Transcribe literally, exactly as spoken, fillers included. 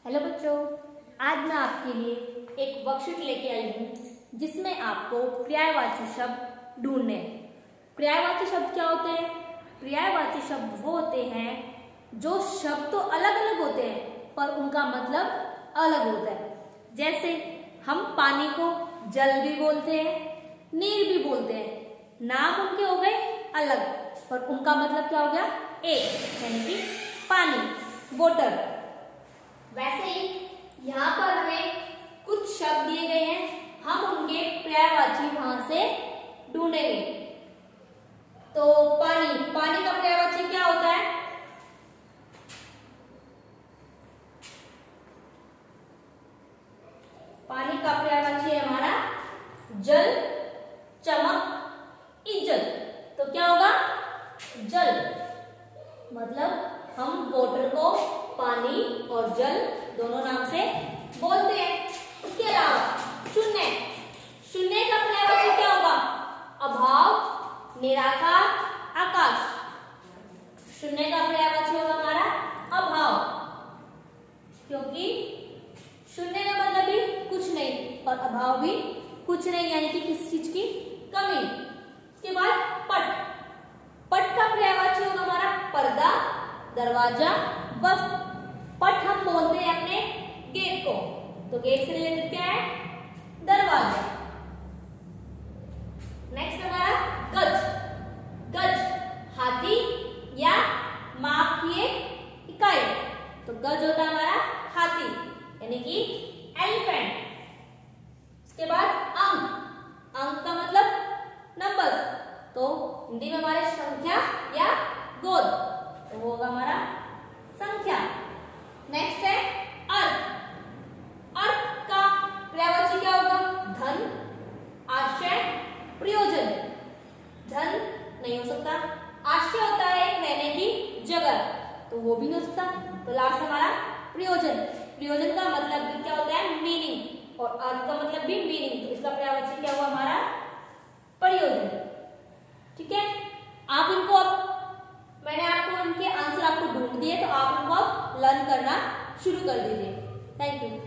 Hello बच्चों, आज मैं आपके लिए एक वर्कशीट लेके आई हूँ जिसमें आपको पर्यायवाची शब्द ढूंढने हैं। पर्यायवाची शब्द क्या होते हैं? पर्यायवाची शब्द वो होते हैं जो शब्द तो अलग अलग होते हैं पर उनका मतलब अलग होता है। जैसे हम पानी को जल भी बोलते हैं, नीर भी बोलते हैं, नाम उनके हो गए अलग पर उनका मतलब क्या हो गया? एक, यानी कि पानी, वाटर। वैसे ही यहाँ पर हमें कुछ शब्द दिए गए हैं, हम उनके पर्यायवाची वहां से ढूंढेंगे। तो पानी, पानी का पर्यायवाची क्या होता है? पानी का पर्यायवाची है हमारा जल, चमक, इज्जत। तो क्या होगा? जल। मतलब हम वाटर को पानी और जल दोनों नाम से बोलते हैं। उसके अलावा शून्य, शून्य का पर्यायवाची क्या होगा? अभाव, निराकार, आकाश। शून्य का पर्यायवाची होगा हमारा अभाव, क्योंकि शून्य का मतलब भी कुछ नहीं और अभाव भी कुछ नहीं, यानी कि किसी चीज की कमी। उसके बाद पट, पट का पर्यायवाची होगा हमारा पर्दा, दरवाजा, वस्तु। पट हम बोलते हैं अपने गेट को, तो गेट से रिलेटेड क्या है? दरवाजा। नेक्स्ट हमारा गज, गज हाथी या माप की एक इकाई, तो गज होता है हमारा हाथी, यानी कि एलिफेंट। उसके बाद अंक, अंक का मतलब नंबर, तो हिंदी में हमारे संख्या या गोद, तो वो होगा हमारा संख्या। नेक्स्ट है अर्थ, अर्थ का पर्यायवाची क्या होगा? धन, आश्रय, प्रयोजन। धन नहीं हो सकता, आश्रय होता है एक रहने की जगह, तो वो भी नहीं हो सकता। तो लास्ट हमारा प्रयोजन, प्रयोजन का मतलब भी क्या होता है? मीनिंग, और अर्थ का मतलब भी मीनिंग, तो इसका पर्यायवाची क्या हुआ हमारा? प्रयोजन। ठीक है, आप इनको अब मैंने आपको इनके आंसर आपको ढूंढ दिए, तो आप इनको अब लर्न करना शुरू कर दीजिए। Thank you.